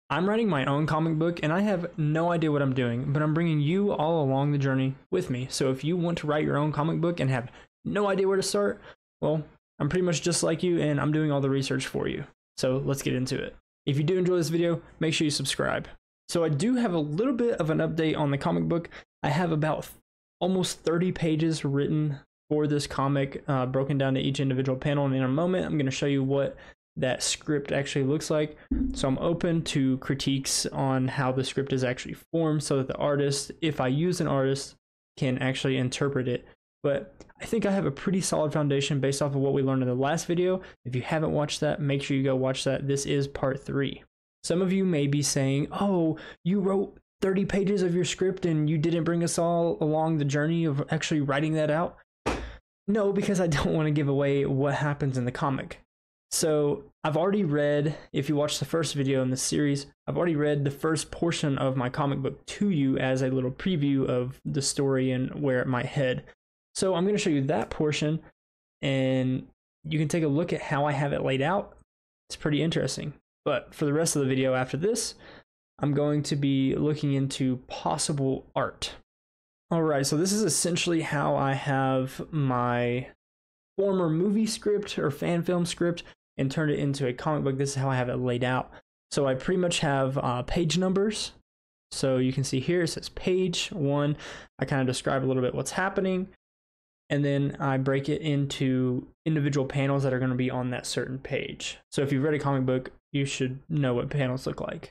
I'm writing my own comic book and I have no idea what I'm doing, but I'm bringing you all along the journey with me. So if you want to write your own comic book and have no idea where to start, well, I'm pretty much just like you and I'm doing all the research for you. So let's get into it. If you do enjoy this video, make sure you subscribe. So I do have a little bit of an update on the comic book. I have about almost 30 pages written for this comic, broken down to each individual panel. And in a moment, I'm going to show you what that script actually looks like. So I'm open to critiques on how the script is actually formed so that the artist, if I use an artist, can actually interpret it. But I think I have a pretty solid foundation based off of what we learned in the last video. If you haven't watched that, make sure you go watch that. This is part 3. Some of you may be saying, oh, you wrote 30 pages of your script and you didn't bring us all along the journey of actually writing that out. No, because I don't want to give away what happens in the comic. So I've already read, if you watch the first video in this series, I've already read the first portion of my comic book to you as a little preview of the story and where it might head. So I'm going to show you that portion and you can take a look at how I have it laid out. It's pretty interesting. But for the rest of the video after this, I'm going to be looking into possible art. All right, so this is essentially how I have my former movie script or fan film script and turned it into a comic book. This is how I have it laid out. So I pretty much have page numbers. So you can see here it says page 1. I kind of describe a little bit what's happening. And then I break it into individual panels that are going to be on that certain page. So if you've read a comic book, you should know what panels look like.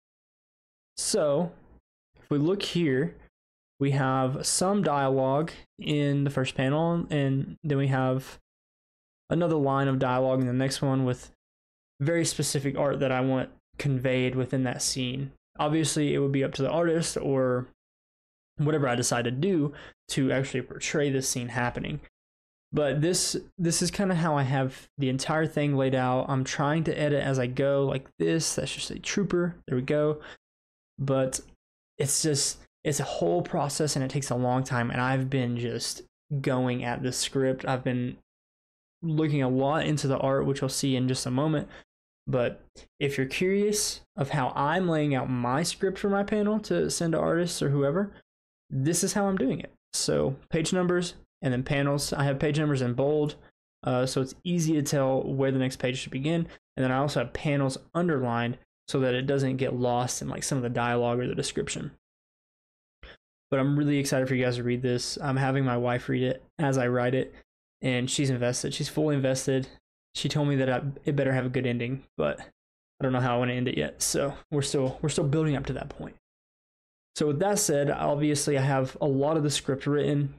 So if we look here, we have some dialogue in the first panel, and then we have another line of dialogue in the next one with very specific art that I want conveyed within that scene. Obviously, it would be up to the artist or whatever I decide to do to actually portray this scene happening. But this is kind of how I have the entire thing laid out. I'm trying to edit as I go like this. That's just a trooper. There we go. But it's a whole process and it takes a long time. And I've been just going at this script. I've been looking a lot into the art, which you'll see in just a moment. But if you're curious of how I'm laying out my script for my panel to send to artists or whoever, this is how I'm doing it. So page numbers and then panels. I have page numbers in bold, so it's easy to tell where the next page should begin. And then I also have panels underlined so that it doesn't get lost in like some of the dialogue or the description. But I'm really excited for you guys to read this. I'm having my wife read it as I write it, and she's invested. She's fully invested. She told me that it better have a good ending, but I don't know how I want to end it yet. So we're still building up to that point. So with that said, obviously I have a lot of the script written.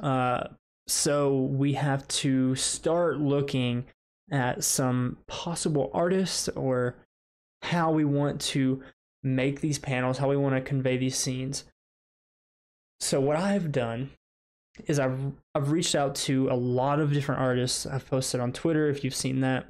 So we have to start looking at some possible artists or how we want to make these panels, how we want to convey these scenes. So what I've done is I've reached out to a lot of different artists. I've posted on Twitter if you've seen that.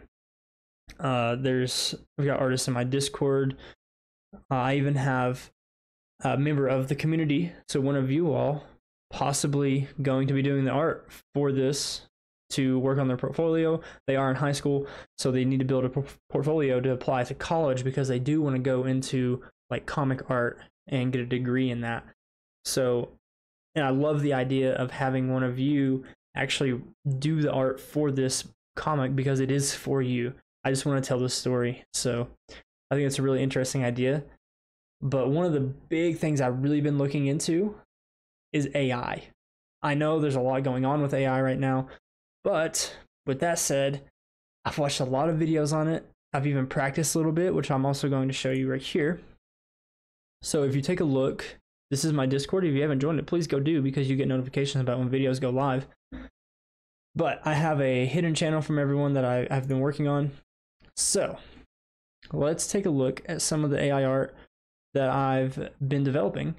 I've got artists in my Discord. I even have a member of the community, so one of you all possibly going to be doing the art for this to work on their portfolio. They are in high school, so they need to build a portfolio to apply to college because they do want to go into like comic art and get a degree in that. So, and I love the idea of having one of you actually do the art for this comic because it is for you. I just want to tell this story. So I think it's a really interesting idea. But one of the big things I've really been looking into is AI. I know there's a lot going on with AI right now, but with that said, I've watched a lot of videos on it. I've even practiced a little bit, which I'm also going to show you right here. So if you take a look, this is my Discord. If you haven't joined it, please go do because you get notifications about when videos go live. But I have a hidden channel from everyone that I've been working on. So let's take a look at some of the AI art that I've been developing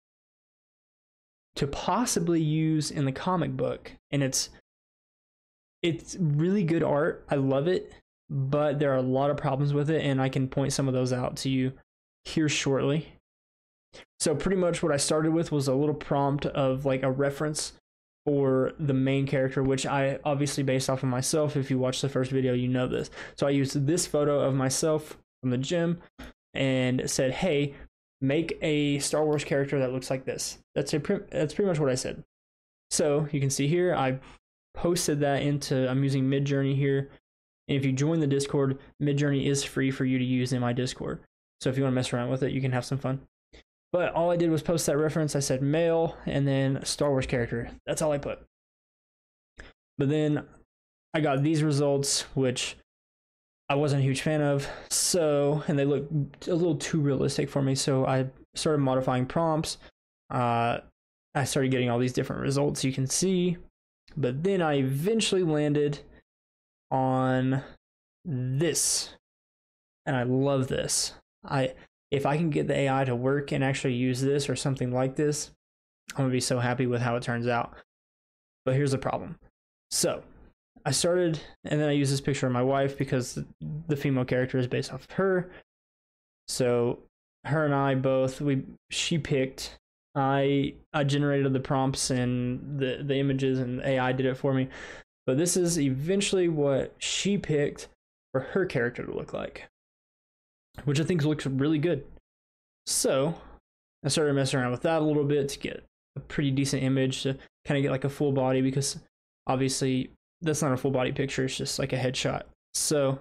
to possibly use in the comic book. And it's really good art. I love it, but there are a lot of problems with it, and I can point some of those out to you here shortly. So pretty much what I started with was a little prompt of like a reference for the main character, which I obviously based off of myself. If you watch the first video, you know this. So I used this photo of myself from the gym and said, hey, make a Star Wars character that looks like this. That's pretty much what I said. So you can see here, I posted that into, I'm using Midjourney here. And if you join the Discord, Midjourney is free for you to use in my Discord. So if you want to mess around with it, you can have some fun. But all I did was post that reference. I said male and then Star Wars character. That's all I put. But then I got these results, which I wasn't a huge fan of. So, and they looked a little too realistic for me. So I started modifying prompts. I started getting all these different results you can see. But then I eventually landed on this. And I love this. If I can get the AI to work and actually use this or something like this, I'm gonna be so happy with how it turns out. But here's the problem. So I started, and then I used this picture of my wife because the female character is based off of her. So her and I both, she picked, I generated the prompts and the images, and the AI did it for me. But this is eventually what she picked for her character to look like, which I think looks really good. So I started messing around with that a little bit to get a pretty decent image, to kind of get like a full body, because obviously that's not a full body picture, it's just like a headshot. So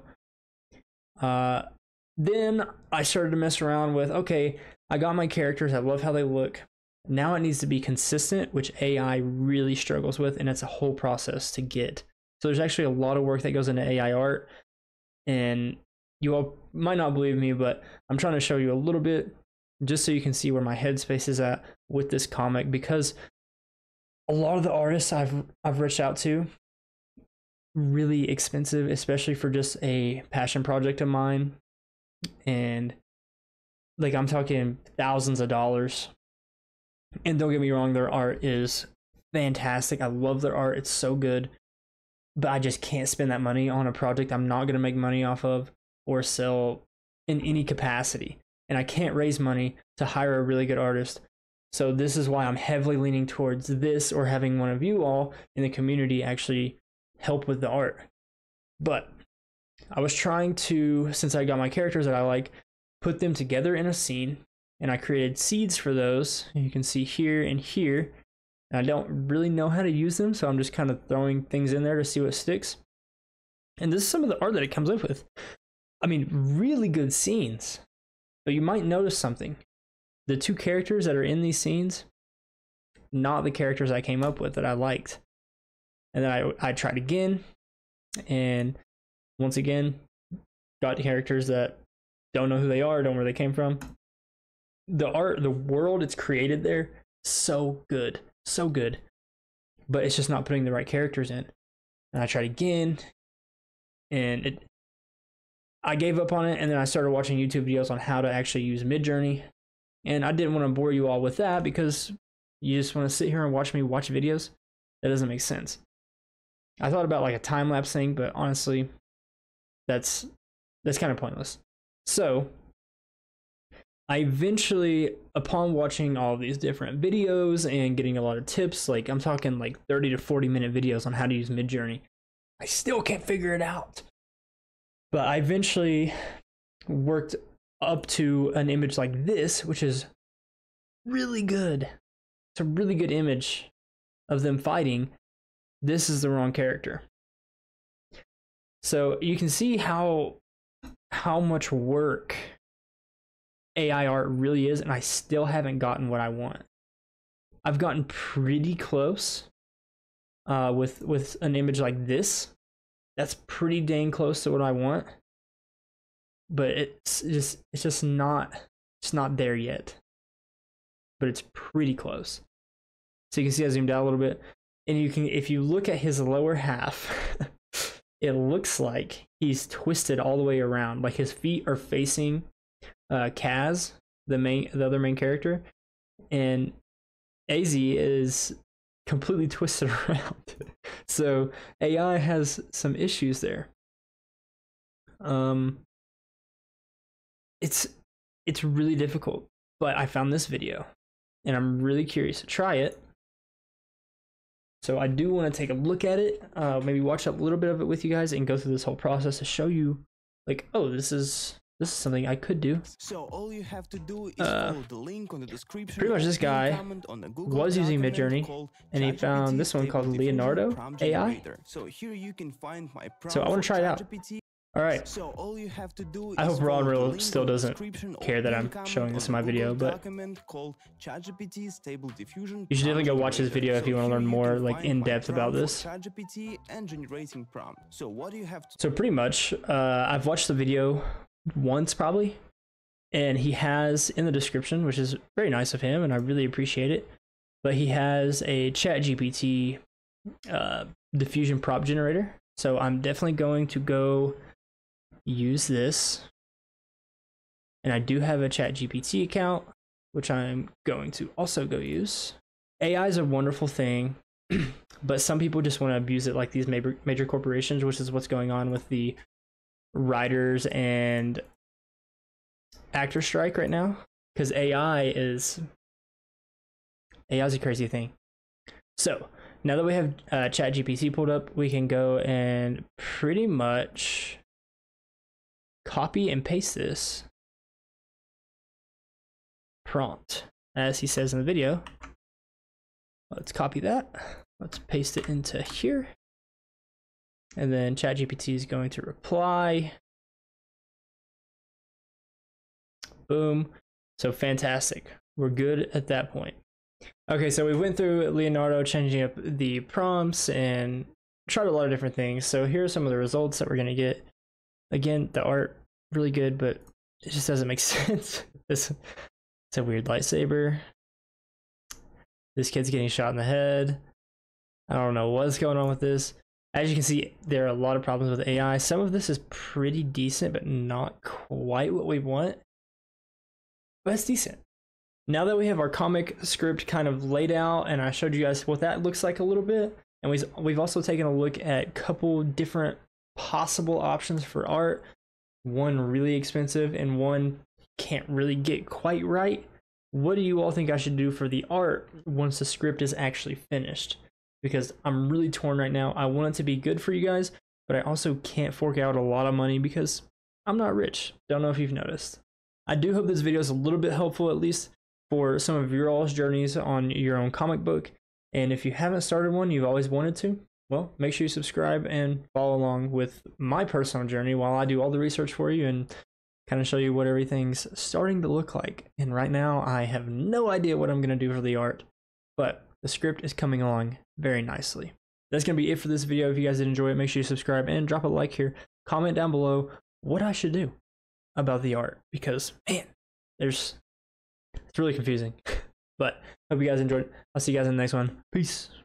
then I started to mess around with, okay, I got my characters, I love how they look. Now it needs to be consistent, which AI really struggles with, and it's a whole process to get. So there's actually a lot of work that goes into AI art, and you all might not believe me, but I'm trying to show you a little bit just so you can see where my headspace is at with this comic, because a lot of the artists I've reached out to, really expensive, especially for just a passion project of mine. And like, I'm talking thousands of dollars. And don't get me wrong, their art is fantastic. I love their art. It's so good. But I just can't spend that money on a project I'm not going to make money off of or sell in any capacity. And I can't raise money to hire a really good artist. So this is why I'm heavily leaning towards this, or having one of you all in the community actually help with the art. But I was trying to, since I got my characters that I like, put them together in a scene. And I created seeds for those. You can see here and here. And I don't really know how to use them, so I'm just kind of throwing things in there to see what sticks. And this is some of the art that it comes up with. I mean, really good scenes. But you might notice something. The two characters that are in these scenes, not the characters I came up with that I liked. And then I tried again. And once again, got characters that don't know who they are, don't know where they came from. The art, the world it's created there, so good, but it's just not putting the right characters in. And I tried again, and I gave up on it. And then I started watching YouTube videos on how to actually use Midjourney, and I didn't want to bore you all with that, because you just want to sit here and watch me watch videos. That doesn't make sense. I thought about like a time-lapse thing, but honestly, that's kind of pointless. So I eventually, upon watching all these different videos and getting a lot of tips, like I'm talking like 30 to 40 minute videos on how to use Midjourney, I still can't figure it out. But I eventually worked up to an image like this, which is really good. It's a really good image of them fighting. This is the wrong character. So you can see how much work AI art really is, and I still haven't gotten what I want. I've gotten pretty close with an image like this. That's pretty dang close to what I want, but it's just not there yet. But it's pretty close. So you can see I zoomed out a little bit, and you can, if you look at his lower half, it looks like he's twisted all the way around, like his feet are facing Kaz, the other main character, and AZ is completely twisted around. So AI has some issues there. It's really difficult, but I found this video and I'm really curious to try it. So I do want to take a look at it, maybe watch a little bit of it with you guys and go through this whole process to show you, like, oh, this is this is something I could do. So all you have to do is follow the link on the description. Pretty much this guy was using Midjourney, and he found this one called Leonardo AI. So here you can find my prompt. So I want to try it out. All right. So all you have to do I is hope Ron follow the Real link still on the doesn't description or care that I'm pin showing comment this on in my the video, Google but document called ChatGPT Stable Diffusion you should definitely go watch this Prompt video if you want to Generator. learn So more here you like can in find my depth about prompt for this. ChatGPT and generating prompt. So what do you have to So pretty much, I've watched the video once probably, and he has in the description, which is very nice of him, and I really appreciate it. But he has a ChatGPT diffusion prompt generator. So I'm definitely going to go use this. And I do have a ChatGPT account, which I'm going to also go use. AI is a wonderful thing, but some people just want to abuse it like these major corporations, which is what's going on with the writers and actor strike right now. Because AI is a crazy thing. So now that we have ChatGPT pulled up, we can go and pretty much copy and paste this prompt as he says in the video. Let's copy that. Let's paste it into here. And then ChatGPT is going to reply. Boom. So fantastic. We're good at that point. Okay, so we went through Leonardo changing up the prompts and tried a lot of different things. So here are some of the results that we're going to get. Again, the art, really good, but it just doesn't make sense. It's a weird lightsaber. This kid's getting shot in the head. I don't know what's going on with this. As you can see, there are a lot of problems with AI. Some of this is pretty decent, but not quite what we want. But it's decent. Now that we have our comic script kind of laid out, and I showed you guys what that looks like a little bit, and we've also taken a look at a couple different possible options for art. One really expensive and one can't really get quite right. What do you all think I should do for the art once the script is actually finished? Because I'm really torn right now. I want it to be good for you guys, but I also can't fork out a lot of money because I'm not rich. Don't know if you've noticed. I do hope this video is a little bit helpful, at least for some of your all's journeys on your own comic book. And if you haven't started one, you've always wanted to, well, make sure you subscribe and follow along with my personal journey while I do all the research for you and kind of show you what everything's starting to look like. And right now, I have no idea what I'm going to do for the art, but the script is coming along very nicely. That's going to be it for this video. If you guys did enjoy it, make sure you subscribe and drop a like here. Comment down below what I should do about the art, because, man, it's really confusing. But hope you guys enjoyed. I'll see you guys in the next one. Peace.